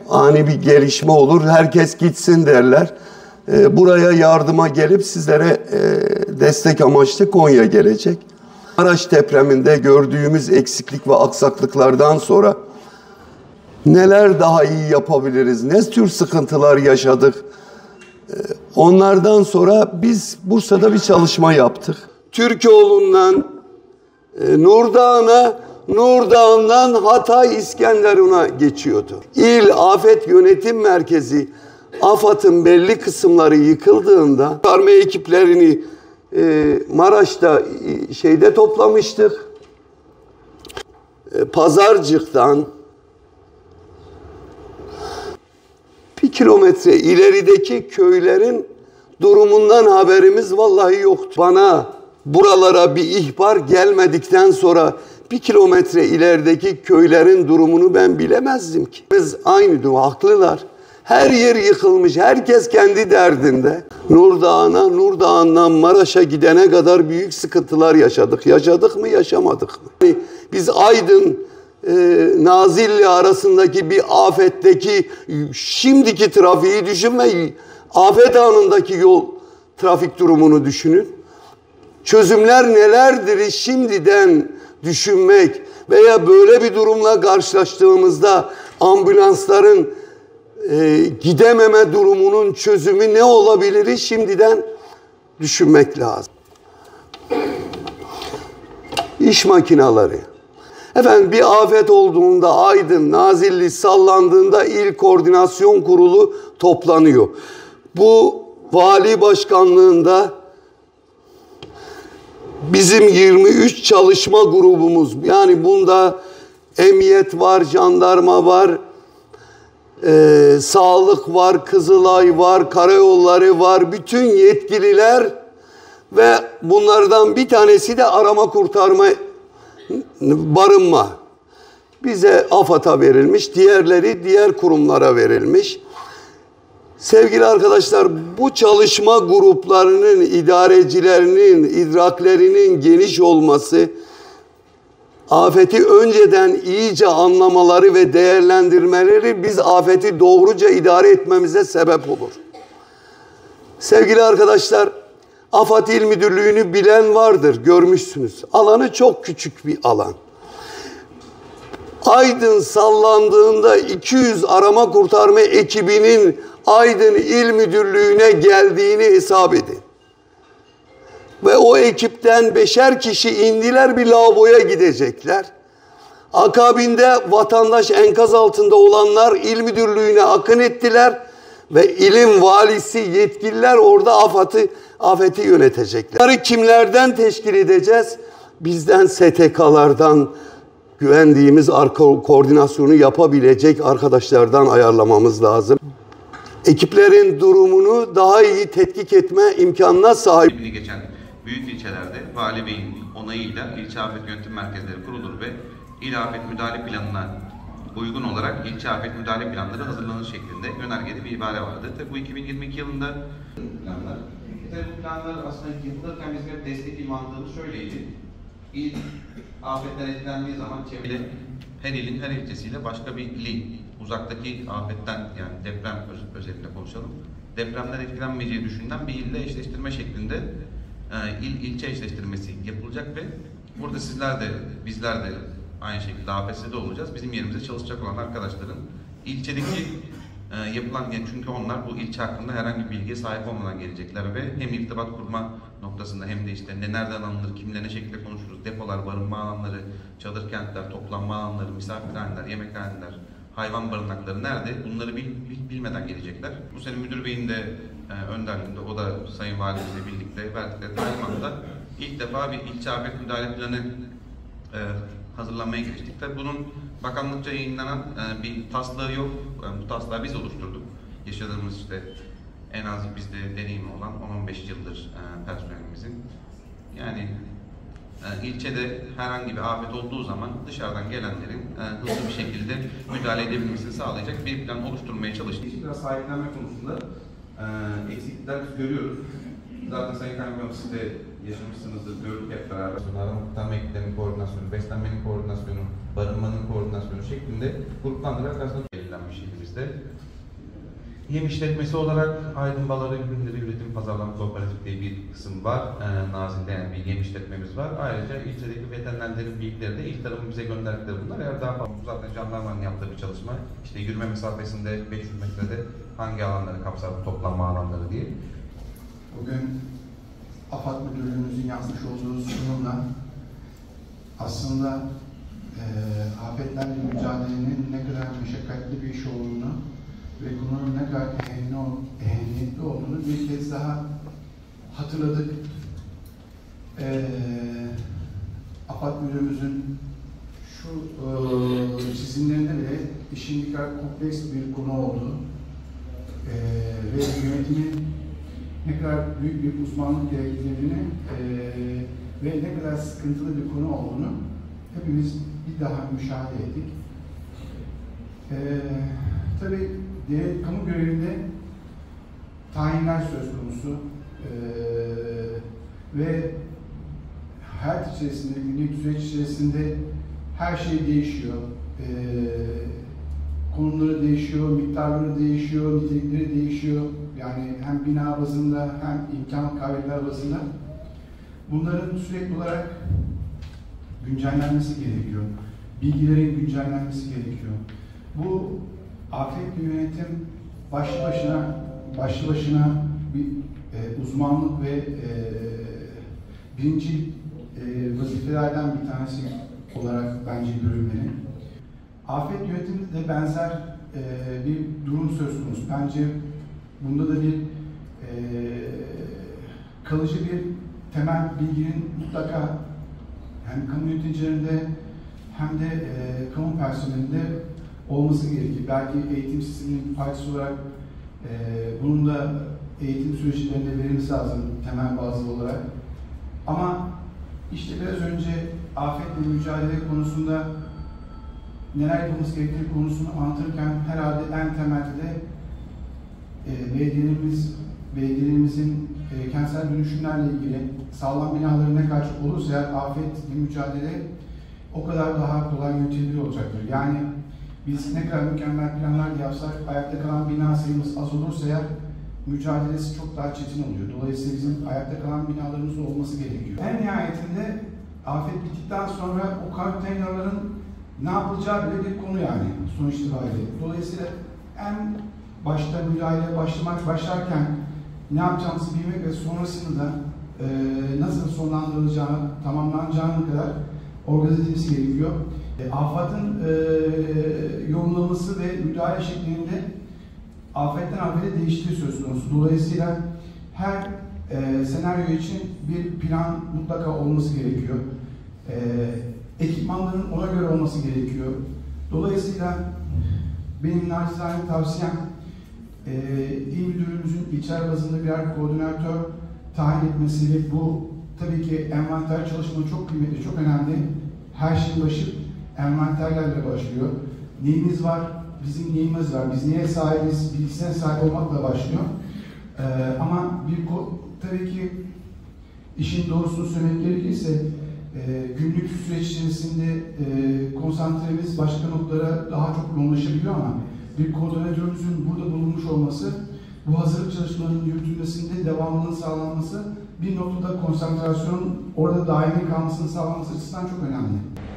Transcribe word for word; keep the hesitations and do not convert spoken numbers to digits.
ani bir gelişme olur, herkes gitsin derler. E, buraya yardıma gelip sizlere e, destek amaçlı Konya gelecek. Maraş depreminde gördüğümüz eksiklik ve aksaklıklardan sonra neler daha iyi yapabiliriz, ne tür sıkıntılar yaşadık? E, onlardan sonra biz Bursa'da bir çalışma yaptık. Türkoğlu'ndan e, Nurdağ'a, Nurdağ'dan Hatay İskenderun'a geçiyordu. İl Afet Yönetim Merkezi, AFAD'ın belli kısımları yıkıldığında kurtarma ekiplerini e, Maraş'ta e, şeyde toplamıştık. E, Pazarcık'tan bir kilometre ilerideki köylerin durumundan haberimiz vallahi yoktu. Bana buralara bir ihbar gelmedikten sonra bir kilometre ilerideki köylerin durumunu ben bilemezdim ki. Biz aynı durum, haklılar. Her yer yıkılmış, herkes kendi derdinde. Nurdağ'a, Nurdağ'dan Maraş'a gidene kadar büyük sıkıntılar yaşadık. Yaşadık mı, yaşamadık mı? Yani biz Aydın, e, Nazilli arasındaki bir afetteki şimdiki trafiği düşünmeyin. Afet anındaki yol trafik durumunu düşünün. Çözümler nelerdir şimdiden düşünmek veya böyle bir durumla karşılaştığımızda ambulansların e, gidememe durumunun çözümü ne olabilir şimdiden düşünmek lazım. İş makineleri. Efendim bir afet olduğunda Aydın, Nazilli sallandığında İl Koordinasyon Kurulu toplanıyor. Bu vali başkanlığında bizim yirmi üç çalışma grubumuz, yani bunda emniyet var, jandarma var, e, sağlık var, Kızılay var, karayolları var, bütün yetkililer ve bunlardan bir tanesi de arama kurtarma, barınma. Bize AFAD'a verilmiş, diğerleri diğer kurumlara verilmiş. Sevgili arkadaşlar, bu çalışma gruplarının, idarecilerinin, idraklerinin geniş olması, afeti önceden iyice anlamaları ve değerlendirmeleri biz afeti doğruca idare etmemize sebep olur. Sevgili arkadaşlar, AFAD İl Müdürlüğü'nü bilen vardır, görmüşsünüz. Alanı çok küçük bir alan. Aydın sallandığında iki yüz arama kurtarma ekibinin Aydın İl Müdürlüğü'ne geldiğini hesap edin. Ve o ekipten beşer kişi indiler, bir lavaboya gidecekler. Akabinde vatandaş, enkaz altında olanlar İl Müdürlüğü'ne akın ettiler ve ilin valisi, yetkililer orada afeti, afeti yönetecekler. Bunları kimlerden teşkil edeceğiz? Bizden, S T K'lardan, güvendiğimiz arka koordinasyonu yapabilecek arkadaşlardan ayarlamamız lazım. Ekiplerin durumunu daha iyi tetkik etme imkanına sahip. Şimdi geçen büyük ilçelerde Vali Bey'in onayıyla ilçe afet yönetim merkezleri kurulur ve il afet müdahale planına uygun olarak ilçe afet müdahale planları hazırlanır şeklinde yönergeli bir ibare vardı. Tabi bu iki bin yirmi iki yılında planlar. Tabi bu planlar aslında yapılırken bizim destekli mantığımız şöyleydi. İl afetten etkilendiği zaman çevrede her ilin her ilçesiyle başka bir ili, uzaktaki afetten, yani deprem özelinde konuşalım, depremden etkilenmeyeceği düşünülen bir ille eşleştirme şeklinde e, il ilçe eşleştirmesi yapılacak ve burada sizler de bizler de aynı şekilde A F S'de olacağız. Bizim yerimize çalışacak olan arkadaşların ilçedeki e, yapılan, yani çünkü onlar bu ilçe hakkında herhangi bir bilgiye sahip olmadan gelecekler ve hem irtibat kurma noktasında hem de işte ne nereden alınır, kimle ne şekilde konuşuruz, depolar, barınma alanları, çadır kentler, toplanma alanları, misafirhaneler, yemekhaneler, hayvan barınakları nerede? Bunları bil, bil, bilmeden gelecekler. Bu sene müdür beyin de e, önderliğinde, o da Sayın Valimizle birlikte verdikleri talimatla ilk defa bir ilçe afet müdahale planı e, hazırlanmaya giriştik. Tabii bunun bakanlıkça yayınlanan e, bir taslağı yok. E, bu taslağı biz oluşturduk. Yaşadığımız işte en az bizde deneyimi olan on on beş yıldır e, personelimizin. Yani e, ilçede herhangi bir afet olduğu zaman dışarıdan gelenlerin e, hızlı bir şekilde müdahale edebilmesini sağlayacak bir plan oluşturmaya çalıştık. İlçeler sahiplenme konusunda e, eksiklikler biz görüyoruz. Zaten Sayın Kaymakam siz de yaşamışsınızdır, gördük hep beraber. Arama kurtarma ekiplerinin koordinasyonu, beslenmenin koordinasyonu, barınmanın koordinasyonu şeklinde gruplandırarak aslında önemli şehrimizde. Yem işletmesi olarak Aydın Baları Ürünleri Üretim Pazarlama Kooperatif diye bir kısım var. Ee, Nazilli'de yani bir yem işletmemiz var. Ayrıca ilçedeki veterinerlerin bilgileri de ilk tarafın bize gönderdikleri bunlar. Eğer daha fazla zaten jandarmanın yaptığı bir çalışma. İşte yürüme mesafesinde beş yüz metrede hangi alanları kapsar bu toplanma alanları diye. Bugün AFAD Müdürlüğümüzün yapmış olduğu sunumla aslında e, afetlerle mücadelenin ne kadar meşakkatli bir iş olduğunu ve konunun ne kadar ehemmiyetli olduğunu bir kez daha hatırladık. E, AFAD Müdürümüzün şu e, çizimlerinde bile işin ne kadar kompleks bir konu olduğu e, ve yönetimin ne kadar büyük bir uzmanlık gerektirdiğini e, ve ne kadar sıkıntılı bir konu olduğunu hepimiz bir daha müşahede ettik. E, tabii diğer kamu görevinde tayinler söz konusu e, ve hayat içerisinde, günlük süreç içerisinde her şey değişiyor. E, konumları değişiyor, miktarları değişiyor, nitelikleri değişiyor. Yani hem bina bazında hem imkan kaybetler bazında bunların sürekli olarak güncellenmesi gerekiyor. Bilgilerin güncellenmesi gerekiyor. Bu afetli yönetim başlı başına başlı başına bir e, uzmanlık ve e, birinci e, vazifelerden bir tanesi olarak bence görülmeli. Afet yönetiminde de benzer e, bir durum söz konusu. Bence bunda da bir e, kalıcı bir temel bilginin mutlaka hem kamu yöneticilerinde hem de e, kamu personelinde olması gerekir. Belki eğitim sisteminin parçası olarak e, bunun da eğitim süreçlerinde verilmesi lazım temel bazlı olarak. Ama işte biraz önce afetle mücadele konusunda neler yapılması gerektiği konusunu anlatırken herhalde en temelde de e, belediyelerimiz, belediyelerimizin e, kentsel dönüşümlerle ilgili sağlam binaları ne kadar çok olursa eğer afetle mücadele o kadar daha kolay yönetilebilir olacaktır. Yani biz ne kadar mükemmel planlar yapsak, ayakta kalan bina sayımız az olursa eğer mücadelesi çok daha çetin oluyor. Dolayısıyla bizim ayakta kalan binalarımızın olması gerekiyor. En nihayetinde afet bittikten sonra o konteynerların ne yapılacağı bile bir konu yani sonuç itibariyle. Dolayısıyla en başta müdahaleye başlamak başlarken ne yapacağımızı bilmek ve sonrasında da e, nasıl sonlandırılacağını, tamamlanacağına kadar organize edilmesi gerekiyor. E, AFAD'ın e, yoğunlaması ve müdahale şeklinde afetten afete değiştiği söz konusu. Dolayısıyla her e, senaryo için bir plan mutlaka olması gerekiyor. E, ekipmanların ona göre olması gerekiyor. Dolayısıyla benim naçizane tavsiyem e, İl Müdürlüğümüzün ilçeler bazında birer koordinatör tayin etmesi ve bu tabii ki envanter çalışmaları çok kıymetli, çok önemli. Her şeyin başı envanterlerle başlıyor. Neyimiz var? Bizim neyimiz var? Biz neye sahibiz? Bilgisine sahip olmakla başlıyor. Ee, ama bir tabii ki işin doğrusunu söylemek gerekirse e, günlük süreç içerisinde e, konsantremiz başka noktalara daha çok yoğunlaşabiliyor ama bir koordinatörümüzün burada bulunmuş olması, bu hazırlık çalışmalarının yürütülmesinde devamlılığın sağlanması, bir noktada konsantrasyonun orada daimi kalmasını sağlaması açısından çok önemli.